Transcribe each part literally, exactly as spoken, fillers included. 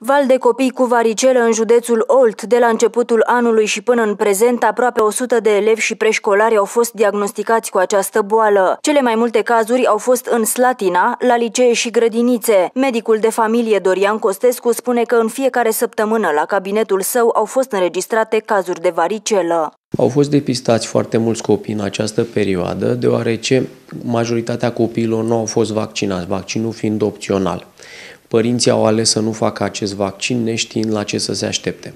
Val de copii cu varicelă în județul Olt. De la începutul anului și până în prezent, aproape o sută de elevi și preșcolari au fost diagnosticați cu această boală. Cele mai multe cazuri au fost în Slatina, la licee și grădinițe. Medicul de familie Dorian Costescu spune că în fiecare săptămână la cabinetul său au fost înregistrate cazuri de varicelă. Au fost depistați foarte mulți copii în această perioadă, deoarece majoritatea copiilor nu au fost vaccinați, vaccinul fiind opțional. Părinții au ales să nu facă acest vaccin neștiind la ce să se aștepte.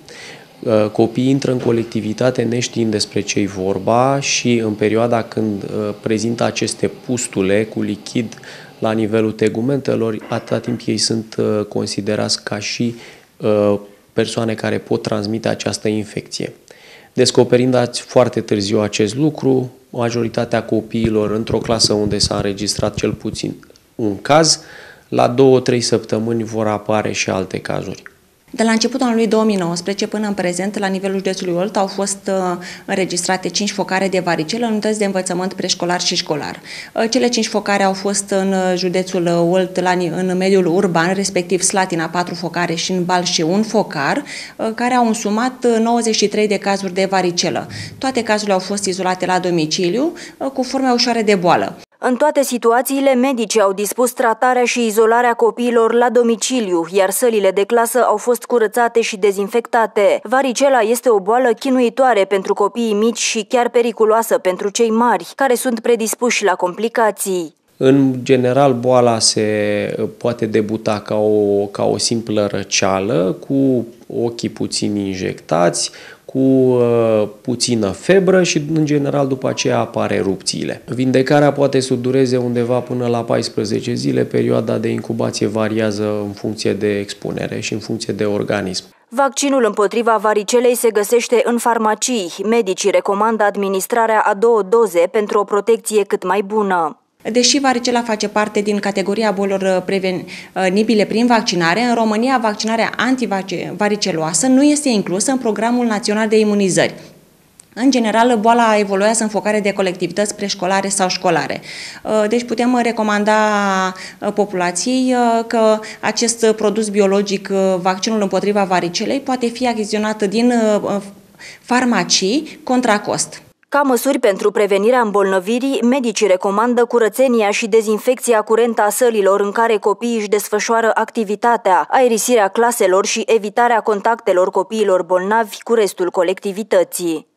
Copiii intră în colectivitate neștiind despre ce-i vorba și în perioada când prezintă aceste pustule cu lichid la nivelul tegumentelor, atâta timp ei sunt considerați ca și persoane care pot transmite această infecție. Descoperind foarte târziu acest lucru, majoritatea copiilor într-o clasă unde s-a înregistrat cel puțin un caz, la două-trei săptămâni vor apare și alte cazuri. De la începutul anului două mii nouăsprezece până în prezent, la nivelul județului Olt, au fost uh, înregistrate cinci focare de varicelă în unități de învățământ preșcolar și școlar. Uh, cele cinci focare au fost în județul Olt, la, în mediul urban, respectiv Slatina, patru focare și în Balș un focar, uh, care au însumat nouăzeci și trei de cazuri de varicelă. Toate cazurile au fost izolate la domiciliu, uh, cu forme ușoare de boală. În toate situațiile, medicii au dispus tratarea și izolarea copiilor la domiciliu, iar sălile de clasă au fost curățate și dezinfectate. Varicela este o boală chinuitoare pentru copiii mici și chiar periculoasă pentru cei mari, care sunt predispuși la complicații. În general, boala se poate debuta ca o, ca o simplă răceală, cu ochii puțin injectați, cu uh, puțină febră și, în general, după aceea apar erupțiile. Vindecarea poate să dureze undeva până la paisprezece zile, perioada de incubație variază în funcție de expunere și în funcție de organism. Vaccinul împotriva varicelei se găsește în farmacii. Medicii recomandă administrarea a două doze pentru o protecție cât mai bună. Deși varicela face parte din categoria bolilor prevenibile prin vaccinare, în România vaccinarea antivariceloasă nu este inclusă în Programul Național de Imunizări. În general, boala evoluează în focare de colectivități preșcolare sau școlare. Deci putem recomanda populației că acest produs biologic, vaccinul împotriva varicelei, poate fi achiziționat din farmacii contra cost. Ca măsuri pentru prevenirea îmbolnăvirii, medicii recomandă curățenia și dezinfecția curentă a sălilor în care copiii își desfășoară activitatea, aerisirea claselor și evitarea contactelor copiilor bolnavi cu restul colectivității.